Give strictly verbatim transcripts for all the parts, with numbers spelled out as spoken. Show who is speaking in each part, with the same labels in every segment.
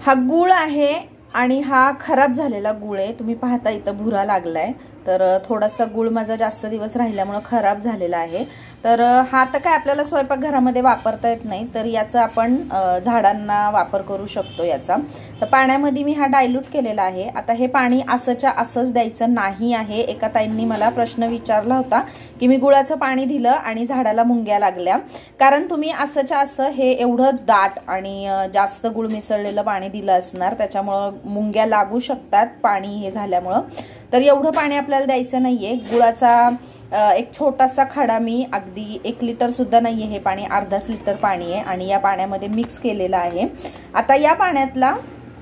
Speaker 1: हा गूळ आहे आणि हा खराब झालेला गूळ आहे। तुम्ही पाहता इथं भुरा लागलाय, तर थोडासा गूळ माझा जास्त दिवस राहिल्यामुळे खराब झालेला आहे। तर हा तर काय आपल्याला स्वयंपाकघरामध्ये वापरता येत नाही, तर याचा आपण झाडांना वापर करू शकतो याचा। तर पाण्यामध्ये मी हा डायल्यूट केलेला आहे। आता हे पाणी असंच्या असंच द्यायचं नाही आहे। एका ताईंनी मला प्रश्न विचारला होता की मी गुळाचं पाणी दिलं आणि झाडाला मुंग्या लागल्या, कारण तुम्ही असंच्या असं हे एवढं दाट आणि जास्त गुळ मिसळलेलं पाणी दिलं असणार, त्याच्यामुळे मुंग्या लागू शकतात पाणी हे झाल्यामुळे। तर एवढं पाणी आपल्याला द्यायचं नाहीये। गुळाचा एक छोटासा खडा, मी अगदी एक लिटर सुद्धा नाहीये हे पाणी, अर्धाच लिटर पाणी आहे आणि या पाण्यामध्ये मिक्स केलेलं आहे। आता या पाण्यातला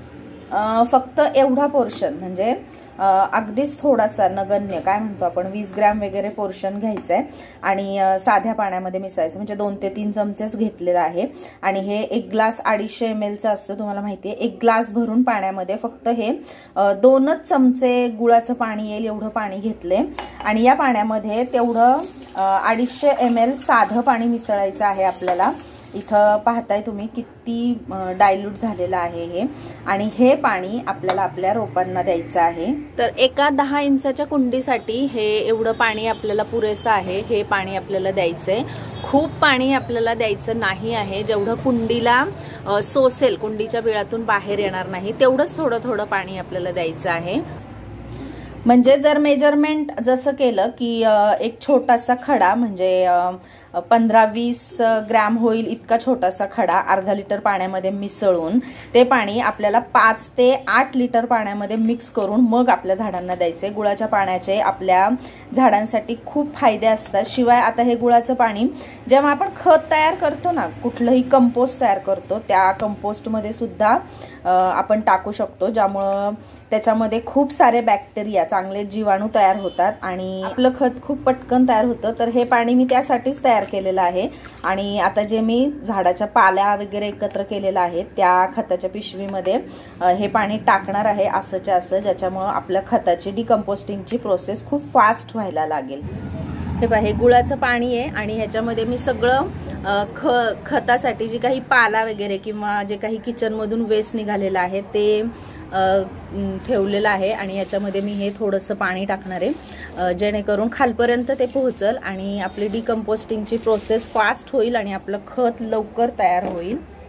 Speaker 1: फक्त एवढा पोर्शन म्हणजे अगदीच थोडासा नगण्य काय म्हणतो आपण वीस ग्रॅम वगैरे पोर्शन घ्यायचंय आणि साध्या पाण्यामध्ये मिसळायचं, म्हणजे दोन ते तीन चमचेच घेतलेला आहे। आणि हे एक ग्लास अडीचशे एम एल चं असतं, तुम्हाला माहितीये। एक ग्लास भरून पाण्यामध्ये फक्त हे दोनच चमचे गुळाचं पाणी येईल एवढं पाणी घेतले आणि या पाण्यामध्ये तेवढं अडीचशे एम एल साधं पाणी मिसळायचं आहे आपल्याला। इथं पाहताय तुम्ही किती डायल्यूट झालेलं आहे हे, आणि हे पाणी आपल्याला आपल्या रोपांना द्यायचं आहे। तर एका दहा इंचाच्या कुंडीसाठी हे एवढं पाणी आपल्याला पुरेसं आहे। हे पाणी आपल्याला द्यायचंय, खूप पाणी आपल्याला द्यायचं नाही आहे। जेवढं कुंडीला सोसेल, कुंडीच्या बिळातून बाहेर येणार नाही, तेवढंच थोडं थोडं पाणी आपल्याला द्यायचं आहे। म्हणजे जर मेजरमेंट जसं केलं की एक छोटासा खडा म्हणजे पंधरा वीस ग्रॅम होईल इतका छोटासा खडा अर्धा लिटर पाण्यामध्ये मिसळून ते पाणी आपल्याला पाच ते आठ लिटर पाण्यामध्ये मिक्स करून मग आपल्या झाडांना द्यायचे। गुळाच्या पाण्याचे आपल्या झाडांसाठी खूप फायदे असतात। शिवाय आता हे गुळाचं पाणी जेव्हा आपण खत तयार करतो ना, कुठलंही कंपोस्ट तयार करतो, त्या कंपोस्ट मध्ये सुद्धा आपण टाकू शकतो, ज्यामुळं त्याच्यामध्ये खूप सारे बॅक्टेरिया चांगले जीवाणू तयार होतात आणि आपलं खत खूप पटकन तयार होतं। तर हे पाणी मी त्यासाठीच तयार केलेलं आहे। आणि आता जे मी झाडाच्या पाल्या वगैरे एकत्र केलेला आहे त्या खताच्या पिशवीमध्ये हे पाणी टाकणार आहे असंच्या असं, ज्याच्यामुळे आपल्या खताची डिकम्पोस्टिंगची प्रोसेस खूप फास्ट व्हायला लागेल। हे पहा, हे गुळाचं पाणी आहे आणि ह्याच्यामध्ये मी सगळं ख खतासाठी जी काही पाला वगैरे किंवा जे काही किचन मधून वेस्ट निघालेलं आहे ते ठेवलेलं आहे आणि याच्यामध्ये मी हे थोडंसं पाणी टाकणार आहे, जेणेकरून खालपर्यंत ते पोहोचल आणि आपली डिकम्पोस्टिंगची प्रोसेस फास्ट होईल आणि आपलं खत लवकर तयार होईल।